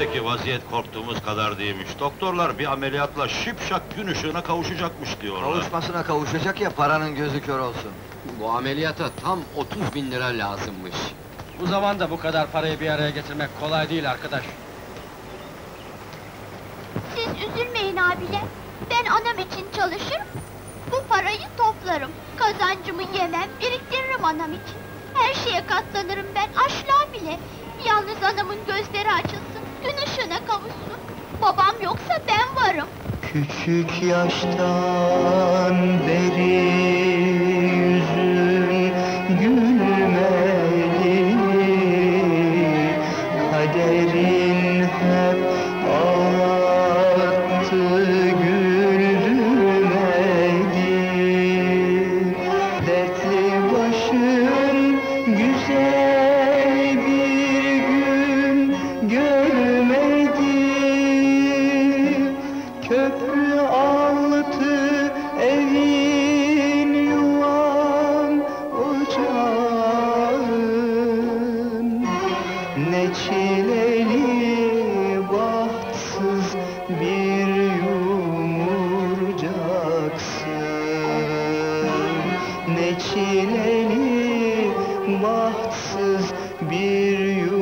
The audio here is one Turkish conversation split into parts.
Meğerse ki vaziyet korktuğumuz kadar değilmiş. Doktorlar bir ameliyatla şipşak gün ışığına kavuşacakmış diyorlar. Kavuşmasına kavuşacak ya, paranın gözü kör olsun. Bu ameliyata tam 30.000 lira lazımmış. Bu zamanda bu kadar parayı bir araya getirmek kolay değil arkadaş. Siz üzülmeyin abiler. Ben anam için çalışırım. Bu parayı toplarım. Kazancımı yemem, biriktiririm anam için. Her şeye katlanırım ben, aşağı bile. Yalnız anamın gözleri açılsın, gün ışığına kavuşsun. Babam yoksa ben varım. Küçük yaştan beri yüzün gülmedi, kaderin hep ağlattı, güldürmedi. Dertli başım güzel bir gün görmedi. Köprü altı evin yuvan ocağın, ne çileli bahtsız bir yumurcaksın, ne çileli bahtsız bir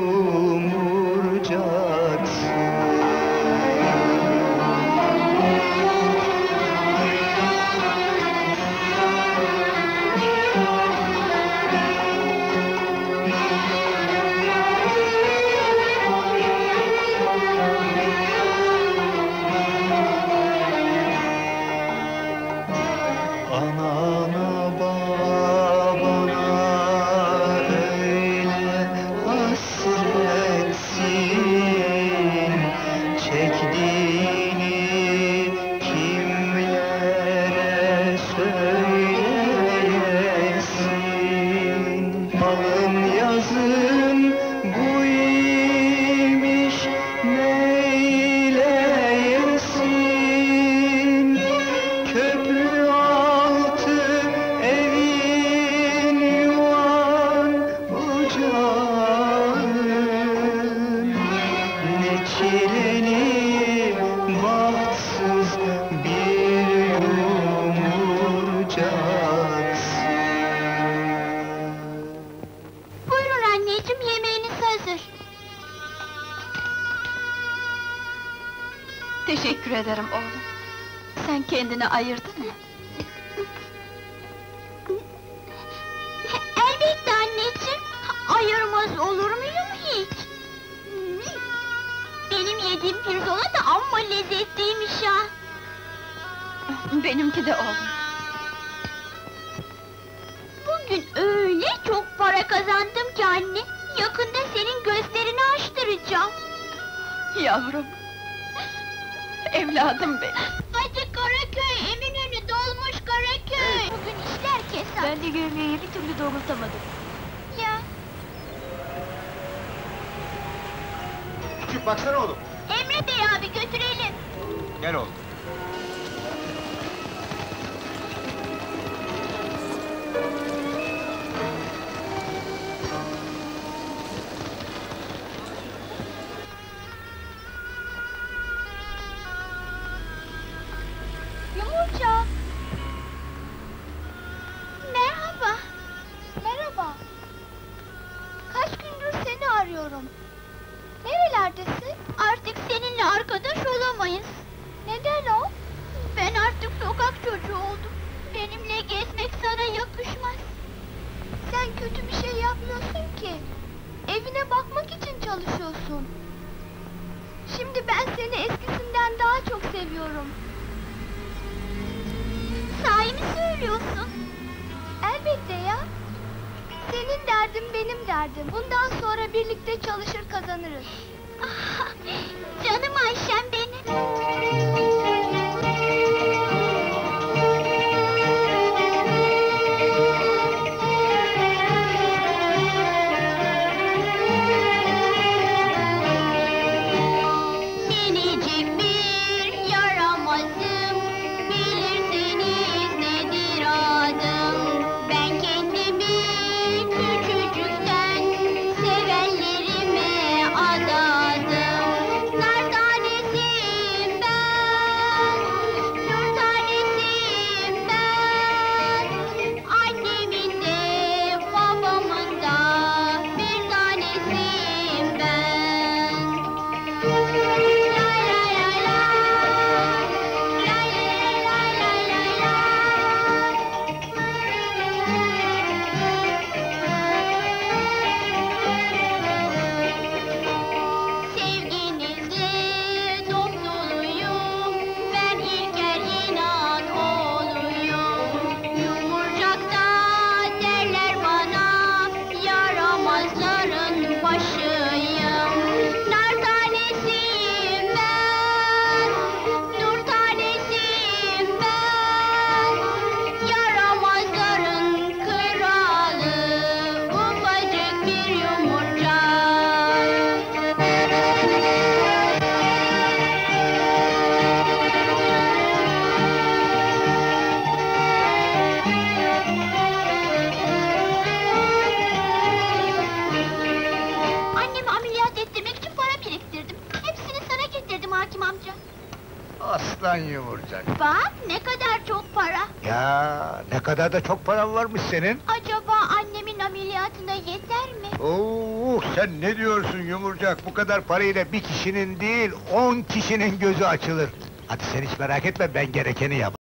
yumurcaksın. Anana babana öyle hasretsin, çektiğini kimlere söyleyesin. Alın yazın bu imiş neyleyesin. Köprü altı evin yuvan ocağın, ne çileli bahtsız bir yumurcaksın. Buyurun anneciğim, yemeğiniz hazır. Teşekkür ederim oğlum. Sen kendini ayırdın mı? Elbette anneciğim, ayırmaz olur muyum hiç? Benim yediğim pirzola da amma lezzetliymiş ha! Benimki de oğlum. Bugün öyle çok para kazandım ki anne, yakında senin gözlerini açtıracağım. Yavrum. Evladım benim. Hadi Karaköy, Eminönü dolmuş Karaköy! Bugün işler kesat. Ben de gömleği bir türlü doğrultamadım. Ya, Küçük baksana oğlum. Emre Bey abi götürelim. Gel oğlum. Yumurca! Merhaba! Merhaba! Kaç gündür seni arıyorum. Nerelerdesin? Artık seninle arkadaş olamayız. Neden o? Ben artık sokak çocuğu oldum. Benimle gezmek sana yakışmaz. Sen kötü bir şey yapmıyorsun ki. Evine bakmak için çalışıyorsun. Şimdi ben seni eskisinden daha çok seviyorum. Sahi mi söylüyorsun? Elbette ya. Senin derdin benim derdim. Bundan sonra birlikte çalışır kazanırız. Canım Ayşem benim. Minicik bir yaramazım, bilirsiniz nedir adım. Ben kendimi küçücükten sevenlerime adadım. Hakim amca. Aslan yumurcak. Bak ne kadar çok para. Ya ne kadar da çok paran varmış senin. Acaba annemin ameliyatına yeter mi? Oo, sen ne diyorsun yumurcak? Bu kadar parayla bir kişinin değil, 10 kişinin gözü açılır. Hadi sen hiç merak etme, ben gerekeni yap.